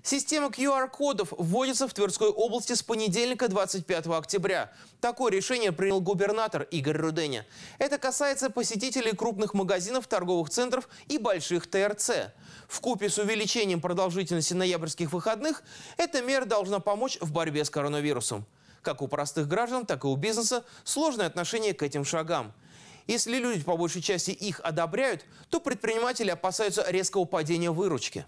Система QR-кодов вводится в Тверской области с понедельника 25 октября. Такое решение принял губернатор Игорь Руденя. Это касается посетителей крупных магазинов, торговых центров и больших ТРЦ. Вкупе с увеличением продолжительности ноябрьских выходных эта мера должна помочь в борьбе с коронавирусом. Как у простых граждан, так и у бизнеса сложное отношение к этим шагам. Если люди по большей части их одобряют, то предприниматели опасаются резкого падения выручки.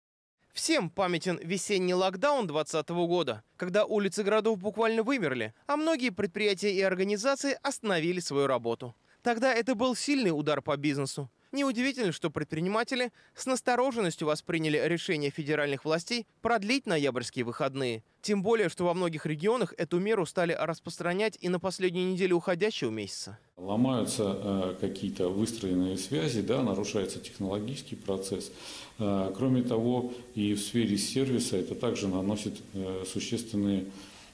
Всем памятен весенний локдаун 2020 года, когда улицы городов буквально вымерли, а многие предприятия и организации остановили свою работу. Тогда это был сильный удар по бизнесу. Неудивительно, что предприниматели с настороженностью восприняли решение федеральных властей продлить ноябрьские выходные. Тем более, что во многих регионах эту меру стали распространять и на последнюю неделю уходящего месяца. Ломаются какие-то выстроенные связи, нарушается технологический процесс. Кроме того, и в сфере сервиса это также наносит существенный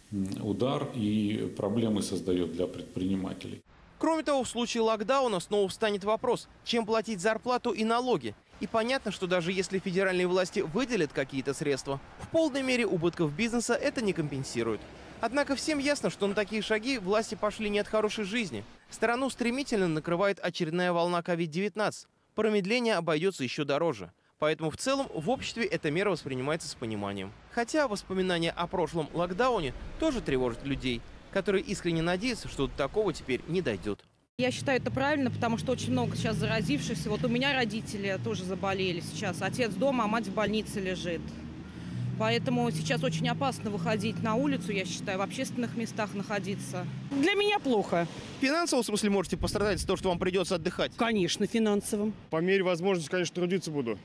удар и проблемы создает для предпринимателей. Кроме того, в случае локдауна снова встанет вопрос, чем платить зарплату и налоги. И понятно, что даже если федеральные власти выделят какие-то средства, в полной мере убытков бизнеса это не компенсирует. Однако всем ясно, что на такие шаги власти пошли не от хорошей жизни. Страну стремительно накрывает очередная волна COVID-19. Промедление обойдется еще дороже. Поэтому в целом в обществе эта мера воспринимается с пониманием. Хотя воспоминания о прошлом локдауне тоже тревожат людей, которые искренне надеются, что до такого теперь не дойдет. Я считаю это правильно, потому что очень много сейчас заразившихся. Вот у меня родители тоже заболели сейчас. Отец дома, а мать в больнице лежит. Поэтому сейчас очень опасно выходить на улицу, я считаю, в общественных местах находиться. Для меня плохо. В финансовом смысле можете пострадать за то, что вам придется отдыхать? Конечно, финансовым. По мере возможности, конечно, трудиться буду.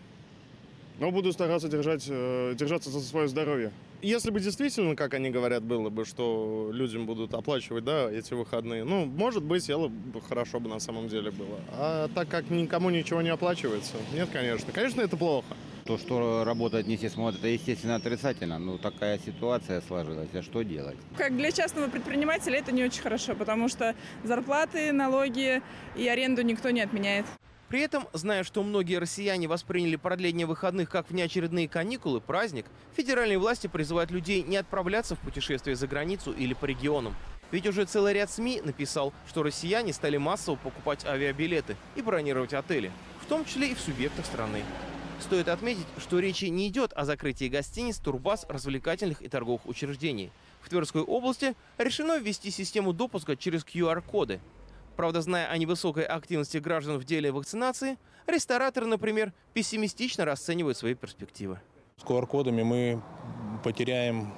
Но буду стараться держаться за свое здоровье. Если бы действительно, как они говорят, было бы, что людям будут оплачивать, эти выходные, может быть, хорошо бы на самом деле было. А так как никому ничего не оплачивается, нет, конечно. Конечно, это плохо. То, что работать не все смотрят, это, естественно, отрицательно. Такая ситуация сложилась, а что делать? Как для частного предпринимателя это не очень хорошо, потому что зарплаты, налоги и аренду никто не отменяет. При этом, зная, что многие россияне восприняли продление выходных как внеочередные каникулы, праздник, федеральные власти призывают людей не отправляться в путешествия за границу или по регионам. Ведь уже целый ряд СМИ написал, что россияне стали массово покупать авиабилеты и бронировать отели, в том числе и в субъектах страны. Стоит отметить, что речи не идет о закрытии гостиниц, турбаз, развлекательных и торговых учреждений. В Тверской области решено ввести систему допуска через QR-коды. Правда, зная о невысокой активности граждан в деле вакцинации, рестораторы, например, пессимистично расценивают свои перспективы. С QR-кодами мы потеряем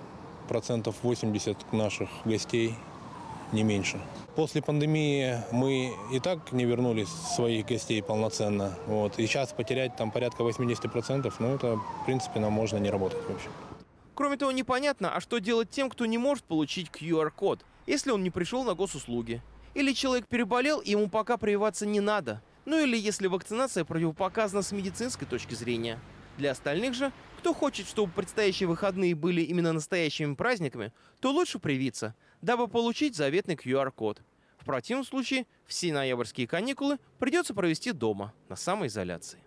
80% наших гостей, не меньше. После пандемии мы и так не вернули своих гостей полноценно. И сейчас потерять порядка 80%, это, в принципе, нам можно не работать вообще. Кроме того, непонятно, а что делать тем, кто не может получить QR-код, если он не пришел на госуслуги. Или человек переболел, и ему пока прививаться не надо. Или если вакцинация противопоказана с медицинской точки зрения. Для остальных же, кто хочет, чтобы предстоящие выходные были именно настоящими праздниками, то лучше привиться, дабы получить заветный QR-код. В противном случае все ноябрьские каникулы придется провести дома, на самоизоляции.